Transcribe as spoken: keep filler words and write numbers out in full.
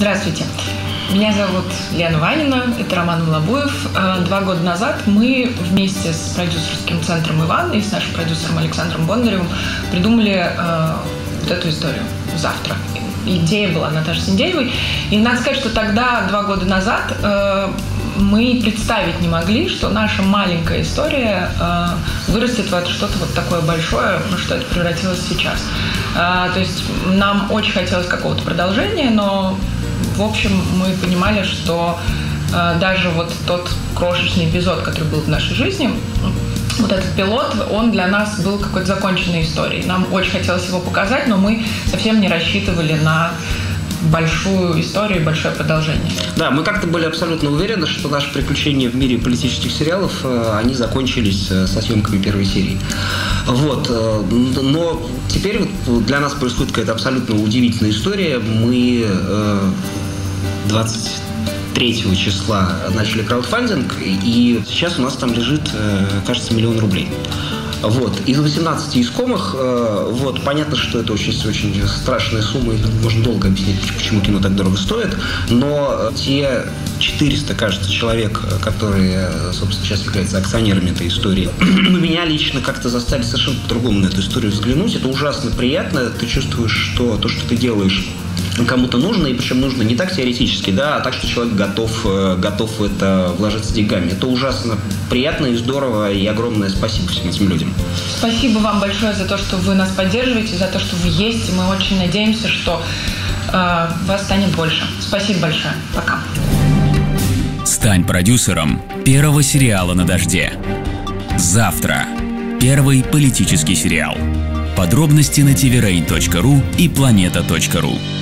Здравствуйте. Меня зовут Лена Ванина, это Роман Волобуев. Два года назад мы вместе с продюсерским центром «Иван» и с нашим продюсером Александром Бондаревым придумали э, вот эту историю «Завтра». Идея была Наташи Синдеевой. И надо сказать, что тогда, два года назад, э, мы представить не могли, что наша маленькая история э, вырастет в что-то вот такое большое, ну, что это превратилось сейчас. Э, то есть нам очень хотелось какого-то продолжения, но в общем, мы понимали, что э, даже вот тот крошечный эпизод, который был в нашей жизни, вот этот пилот, он для нас был какой-то законченной историей. Нам очень хотелось его показать, но мы совсем не рассчитывали на большую историю и большое продолжение. Да, мы как-то были абсолютно уверены, что наши приключения в мире политических сериалов, они закончились со съемками первой серии. Вот. Но теперь вот для нас происходит какая-то абсолютно удивительная история. Мы двадцать третьего числа начали краудфандинг, и сейчас у нас там лежит, кажется, миллион рублей. Вот. Из восемнадцати искомых, э, вот, понятно, что это очень, очень страшная сумма, и можно долго объяснить, почему кино так дорого стоит, но те четыреста, кажется, человек, которые, собственно, сейчас являются акционерами этой истории, ну, меня лично как-то заставили совершенно по-другому на эту историю взглянуть. Это ужасно приятно, ты чувствуешь, что то, что ты делаешь, кому-то нужно, и причем нужно не так теоретически, да, а так, что человек готов, готов в это вложиться деньгами. Это ужасно приятно и здорово, и огромное спасибо всем этим людям. Спасибо вам большое за то, что вы нас поддерживаете, за то, что вы есть. Мы очень надеемся, что э, вас станет больше. Спасибо большое. Пока. Стань продюсером первого сериала «На дожде». Завтра. Первый политический сериал. Подробности на ти ви рейн точка ру и планета точка ру.